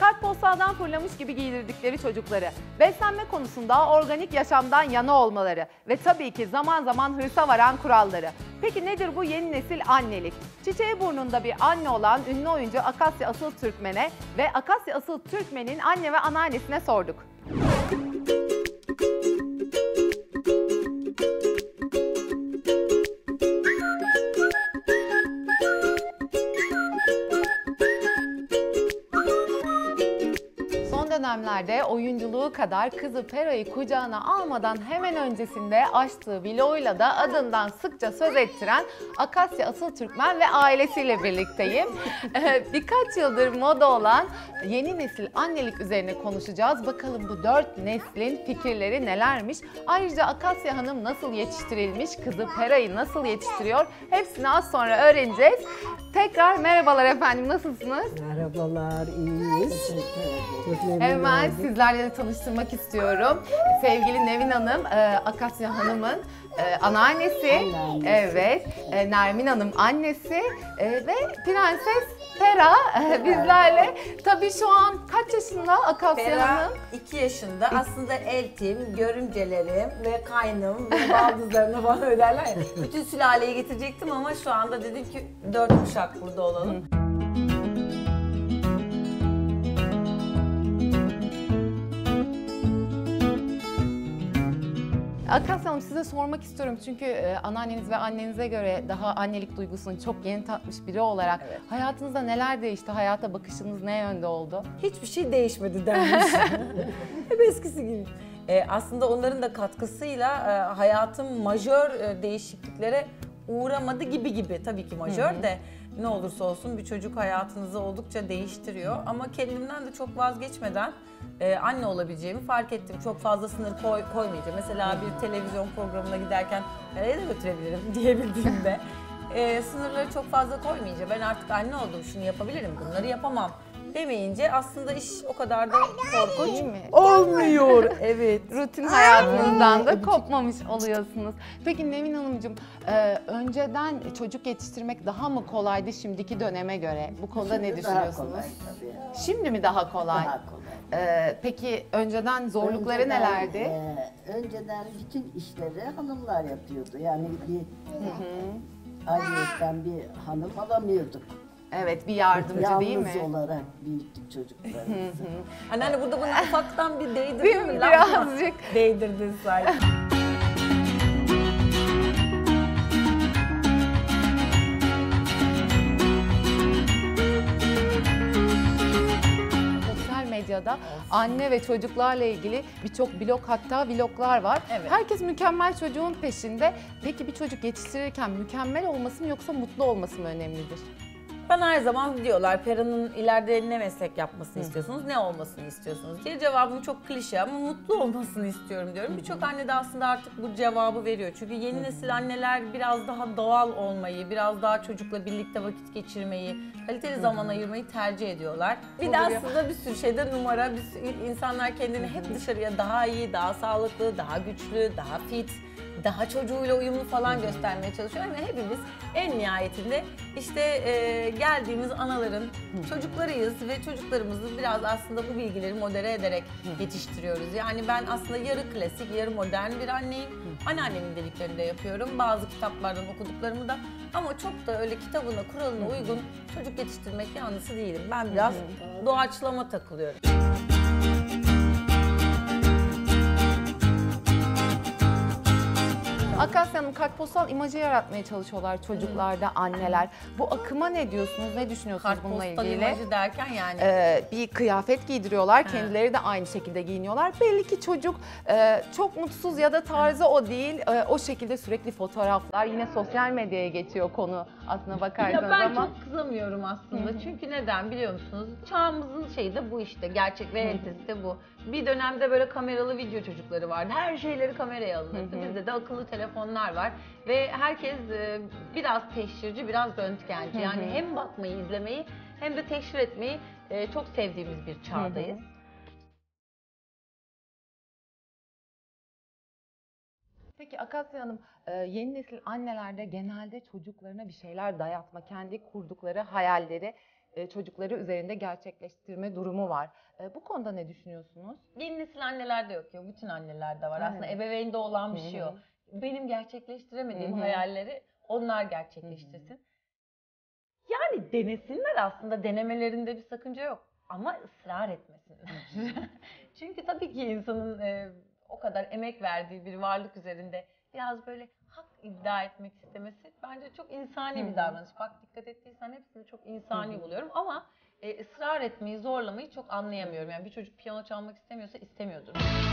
kartpostaldan fırlamış gibi giydirdikleri çocukları, beslenme konusunda organik yaşamdan yana olmaları ve tabii ki zaman zaman hırsa varan kuralları. Peki nedir bu yeni nesil annelik? Çiçeği burnunda bir anne olan ünlü oyuncu Akasya Asıl Türkmen'e ve Akasya Asıl Türkmen'in anne ve anneannesine sorduk. Dönemlerde oyunculuğu kadar kızı Pera'yı kucağına almadan hemen öncesinde açtığı vloguyla da adından sıkça söz ettiren Akasya Asıl Türkmen ve ailesiyle birlikteyim. Birkaç yıldır moda olan yeni nesil annelik üzerine konuşacağız. Bakalım bu 4 neslin fikirleri nelermiş? Ayrıca Akasya Hanım nasıl yetiştirilmiş, kızı Pera'yı nasıl yetiştiriyor? Hepsini az sonra öğreneceğiz. Tekrar merhabalar efendim, nasılsınız? Merhabalar, iyiyiz. Hemen sizlerle de tanıştırmak istiyorum. Sevgili Nevin Hanım, Akasya Hanım'ın anneannesi. Evet, Nermin Hanım annesi ve Prenses Pera bizlerle. Tabii şu an kaç yaşında Akasya Pera Hanım? 2 yaşında. Aslında eltim, görümcelerim ve kaynım ve baldızlarını bana öderler ya. Bütün sülaleyi getirecektim ama şu anda dedim ki 4 kuşak burada olalım. Akasya Hanım, size sormak istiyorum çünkü anneanneniz ve annenize göre daha annelik duygusunu çok yeni tatmış biri olarak hayatınızda neler değişti? Hayata bakışınız ne yönde oldu? Hiçbir şey değişmedi denmiş. Hep eskisi gibi. Aslında onların da katkısıyla hayatım majör değişikliklere uğramadı gibi. Tabii ki majör de ne olursa olsun bir çocuk hayatınızı oldukça değiştiriyor. Ama kendimden de çok vazgeçmeden anne olabileceğimi fark ettim. Çok fazla sınır koymayacağım. Mesela bir televizyon programına giderken nereye de götürebilirim diyebildiğimde sınırları çok fazla koymayacağım. Ben artık anne oldum, şunu yapabilirim, bunları yapamam demeyince aslında iş o kadar da korkunç olmuyor. Evet. Rutin hayatınızdan da kopmamış oluyorsunuz. Peki Nevin Hanımcığım, önceden çocuk yetiştirmek daha mı kolaydı şimdiki döneme göre? Bu konuda ne düşünüyorsunuz? Daha kolay tabii. Şimdi mi daha kolay? Daha kolay. Peki önceden zorlukları nelerdi? Önceden bütün işleri hanımlar yapıyordu. Yani bir ayrıyetten bir hanım alamıyorduk. Evet, bir yardımcı değil mi? Yalnız olarak büyüttük çocuklarımızı. Anneanne burada bana ufaktan bir Değil değdirdin mi? mi? Birazcık. Değdirdin sanki. Sosyal medyada anne ve çocuklarla ilgili birçok blog, hatta vloglar var. Evet. Herkes mükemmel çocuğun peşinde. Peki bir çocuk yetiştirirken mükemmel olması mı yoksa mutlu olması mı önemlidir? Bana her zaman diyorlar Pera'nın ileride ne meslek yapmasını istiyorsunuz, ne olmasını istiyorsunuz diye. Cevabım çok klişe ama mutlu olmasını istiyorum diyorum. Birçok anne de aslında artık bu cevabı veriyor. Çünkü yeni nesil anneler biraz daha doğal olmayı, biraz daha çocukla birlikte vakit geçirmeyi, kaliteli zaman ayırmayı tercih ediyorlar. Bir de aslında bir sürü şeyde numara, insanlar kendini hep dışarıya daha iyi, daha sağlıklı, daha güçlü, daha fit, daha çocuğuyla uyumlu falan göstermeye çalışıyorlar ve hepimiz en nihayetinde işte geldiğimiz anaların çocuklarıyız ve çocuklarımızı biraz aslında bu bilgileri modere ederek yetiştiriyoruz. Yani ben aslında yarı klasik, yarı modern bir anneyim. Anneannemin dediklerini de yapıyorum. Bazı kitaplardan okuduklarımı da, ama çok da öyle kitabına, kuralına uygun çocuk yetiştirmek yanlısı değilim. Ben biraz doğaçlama takılıyorum. Akasya Hanım, kartpostal imajı yaratmaya çalışıyorlar çocuklarda, anneler. Bu akıma ne diyorsunuz, ne düşünüyorsunuz bununla Kartpostal ilgili? imajı derken yani. Bir kıyafet giydiriyorlar, kendileri de aynı şekilde giyiniyorlar. Belli ki çocuk çok mutsuz ya da tarzı o değil, o şekilde sürekli fotoğraflar, yine sosyal medyaya geçiyor konu aslına bakarsanız Ya ben ama. çok kızamıyorum aslında. Çünkü neden biliyor musunuz? Çağımızın şeyi de bu işte. Gerçek realitesi de bu. Bir dönemde böyle kameralı video çocukları vardı. Her şeyleri kameraya alınırdı. Bizde de akıllı telefonlar var. Ve herkes biraz teşhirci, biraz röntgenci. Yani hem bakmayı, izlemeyi hem de teşhir etmeyi çok sevdiğimiz bir çağdayız. Peki Akasya Hanım, yeni nesil annelerde genelde çocuklarına bir şeyler dayatma, kendi kurdukları hayalleri çocukları üzerinde gerçekleştirme durumu var. Bu konuda ne düşünüyorsunuz? Yeni nesil annelerde yok ya, bütün annelerde var. Evet. Aslında ebeveynde olan bir şey o. Benim gerçekleştiremediğim hayalleri onlar gerçekleştirsin. Yani denesinler, aslında denemelerinde bir sakınca yok. Ama ısrar etmesinler. Çünkü tabii ki insanın o kadar emek verdiği bir varlık üzerinde biraz böyle hak iddia etmek istemesi bence çok insani bir davranış. Bak, dikkat ettiysen hepsini çok insani buluyorum ama ısrar etmeyi, zorlamayı çok anlayamıyorum. Yani bir çocuk piyano çalmak istemiyorsa istemiyordur.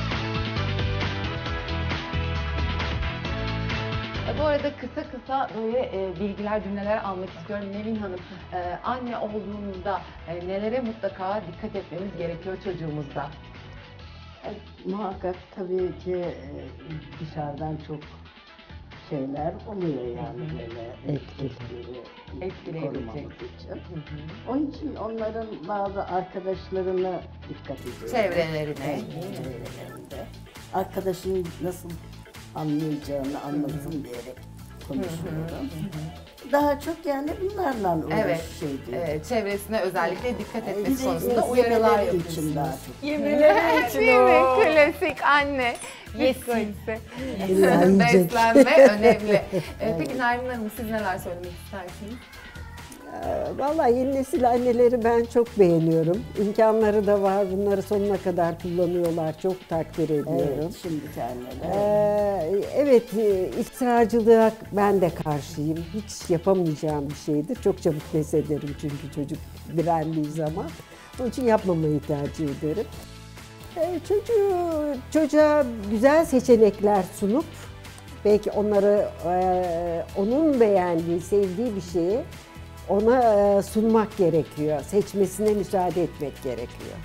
Bu arada kısa böyle bilgiler, cümleler almak istiyorum. Nevin Hanım, anne olduğunuzda nelere mutlaka dikkat etmemiz gerekiyor çocuğumuzda? Muhakkak tabii ki dışarıdan çok şeyler oluyor yani böyle Etkileyebilecek. korumamız için. Onun için onların bazı arkadaşlarına dikkat ediyoruz. Çevrelerine. Çevrelerinde. Arkadaşın nasıl anlayacağını anlasın diyerek konuşuyorum. Daha çok yani bunlarla uğraşıyordu. Çevresine özellikle dikkat etmesi Bir de konusunda uyarılar yemeleri yapıyorsunuz. için daha çok. Yemeleri için Değil mi? o. Klasik anne. Yesin. Beslenme önemli. Peki Nermin Hanım, siz neler söylemek istersiniz? Vallahi yeni nesil anneleri ben çok beğeniyorum. İmkanları da var. Bunları sonuna kadar kullanıyorlar. Çok takdir ediyorum. Evet, şimdiki anneler. Evet, ısrarcılığa ben de karşıyım. Hiç yapamayacağım bir şeydir. Çok çabuk pes ederim çünkü çocuk direndiği zaman. Onun için yapmamayı tercih ederim. Çocuğa güzel seçenekler sunup belki onları onun beğendiği, sevdiği bir şeyi ona sunmak gerekiyor. Seçmesine müsaade etmek gerekiyor.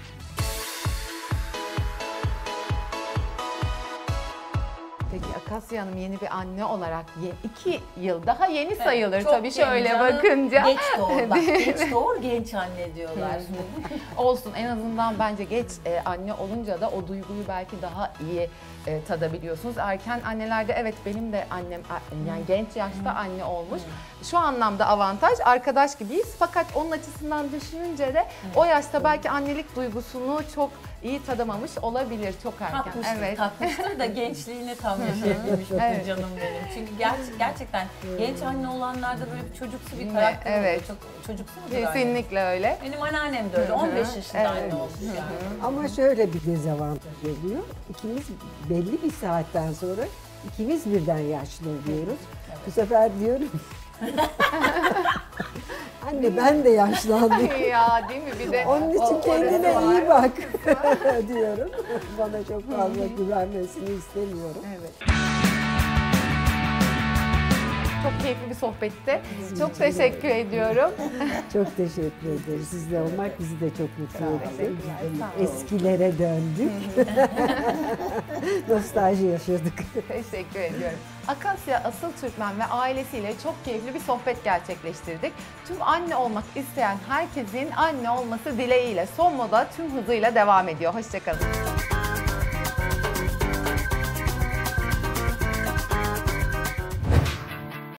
Peki Akasya Hanım yeni bir anne olarak 2 yıl daha yeni sayılır Çok tabii genç şöyle canım. bakınca. Geç doğur. Bak, geç doğur, genç anne diyorlar. Olsun, en azından bence geç anne olunca da o duyguyu belki daha iyi tadabiliyorsunuz. Erken annelerde evet, benim de annem yani genç yaşta anne olmuş. Şu anlamda avantaj, arkadaş gibiyiz fakat onun açısından düşününce de o yaşta belki annelik duygusunu çok iyi tadamamış olabilir, çok erken. Tatmıştır da gençliğini tam yaşayabilmiş Evet. canım benim. Çünkü gerçekten genç anne olanlarda böyle bir çocuksu bir karakter oluyor. Evet. Çok çocuksu mudur anne? Kesinlikle öyle. Benim anneannem de öyle. 15 yaşında anne olmuş yani. Ama şöyle bir dezavantaj oluyor. İkimiz belli bir saatten sonra ikimiz birden yaşlı oluyoruz. Bu sefer diyorum anne ben de yaşlandım. Ya değil mi, bir de Onun için o kendine var. iyi bak diyorum. Bana çok fazla güvenmesini istemiyorum. Evet. Çok keyifli bir sohbetti. Çok teşekkür ediyorum. Çok teşekkür ederiz. Sizle olmak bizi de çok mutlu etti. Teşekkürler, sağ olun. Eskilere döndük. Nostalji yaşadık. Teşekkür ediyorum. Akasya Asıl Türkmen ve ailesiyle çok keyifli bir sohbet gerçekleştirdik. Tüm anne olmak isteyen herkesin anne olması dileğiyle Son Moda tüm hızıyla devam ediyor. Hoşçakalın.